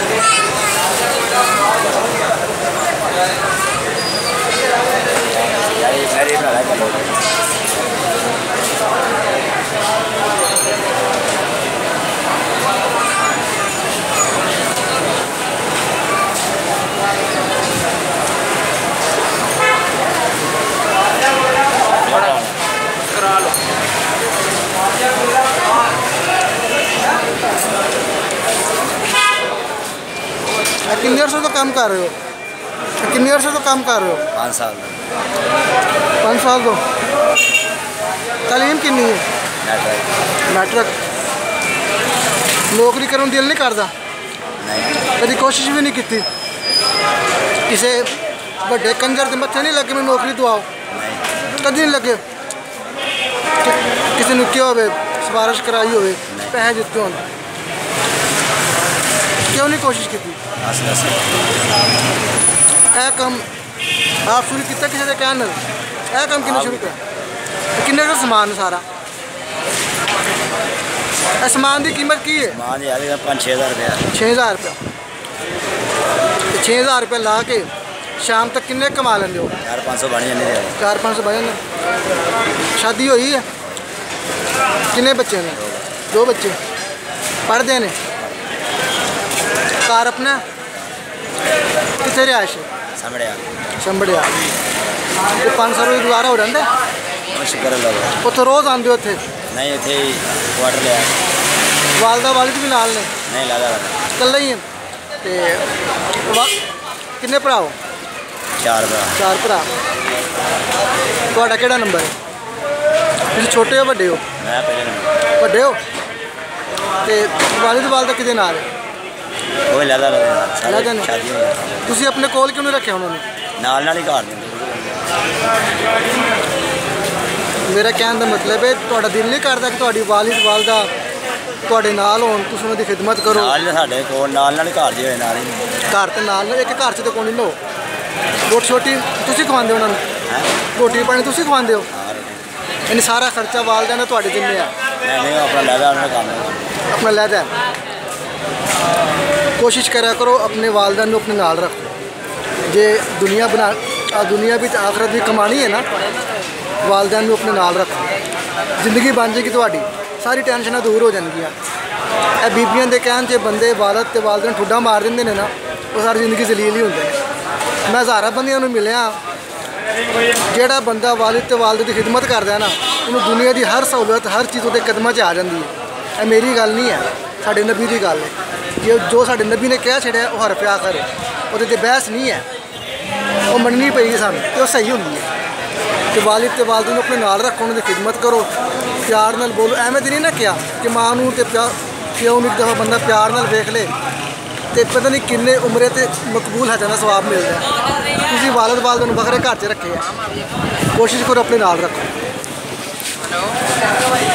कितने अर्से तो काम कर रहे हो? कितने अर्से तो काम कर रहे हो? 5 साल। 5 साल तो तालीम कितनी है? नेटवर्क नौकरी करने दिल नहीं करता? कभी कोशिश भी नहीं की? किसी बड़े कंजर के मत्थे नहीं लगे मैं नौकरी दवाओ? कभी नहीं लगे? किसी ने क्या हो सिफारिश कराई हो पैसे दिते हो? क्यों नहीं कोशिश की? काम आप शुरू किया किसी के कहने? काम किन्ने शुरू किया? किन्ने का समान सारा? समान की कीमत की है? 5-6 हज़ार रुपया। 6,000 रुपया। 6,000 रुपया ला के शाम तक किन्ने कमा लेंगे हो? 400-500 बन जाने। 400-500 बन जाने। शादी हुई है? किन्ने बच्चे ने? 2 बच्चे पढ़ते हैं? कार अपना कितने रिहायश है? संभड़िया। 500 रुपये गुजारा हो जाता? शुक्र अल्लाह। उत्थे रोज़ आते हो? उत्थे नहीं, इतने ही क्वार्टर लिया। वालदा वालिद भी नाल ने? नहीं, लादा कल्ला ही है। किन्ने भरा हो? 4 भरा। तुहाडा केड़ा नंबर है? तुसीं छोटे हो बड़े हो? मैं पहले नंबर। बड़े हो? ते वालिद वालदा किहदे नाल है? वो लादा ने। तुसीं अपने कोल क्यों नहीं रखे उन्होंने? नाल ही घर। मेरा कहने का मतलब है तुहाडा दिल नहीं करता कि तुहाडी वालिद वालदा तुहाडे नाल होण, तुसीं उन्हां दी खिदमत करो? नाल साडे कोल नाल घर जी होए नाल ही। घर ते नाल एक घर च तो कोई नहीं लो। रोटी छोटी तुसीं खवांदे हो उन्हां नूं? रोटी पानी तुसीं खवांदे हो? यानी सारा खर्चा वालदा ने तुहाडे जिम्मे है? नहीं, अपना लैदा उन्होंने काम अपना लैदा। कोशिश करा करो अपने वालदा नूं अपने नाल रखो। जे दुनिया भी आखरत भी कमानी है ना, वालदा नूं अपने नाल रखो। जिंदगी बन जाएगी तुहाडी, सारी टेंशन दूर हो जाएगियां। ए बीबियां दे कहण च बंदे वालद ते वालदा नूं ठुड्डा मार दिंदे ने ना, वो सारी जिंदगी जलील ही होंदे ने। मैं हज़ारां बंदियां नूं मिलिया, जिहड़ा बंदा वालिद ते वालदे दी खिदमत करदा है ना, उन्होंने दुनिया की हर सहूलत हर चीज़ उसके कदमां च आ जाती है। यह मेरी गल नहीं है, साडे नबी की गल है। जो साडे नबी ने कह छड़िया वो हरफ आखर है, वो बहस नहीं है, वो मननी पेगी सानू तो सही होंगी है। तो वालिद ते वालदे नूं अपने नाल रखो, उन्होंने खिदमत करो, प्यार नाल बोलो। एवें तो नहीं ना किया कि माँ नूं ते प्यो नूं एक दफ़ा बंदा प्यार नाल वेख ले तो पता नहीं किन्ने उम्रे ते मकबूल हजा का सवाब मिलता है। तुसीं वालिद वालदे नूं बखरे घर च रखे। कोशिश करो अपने नाल रखो।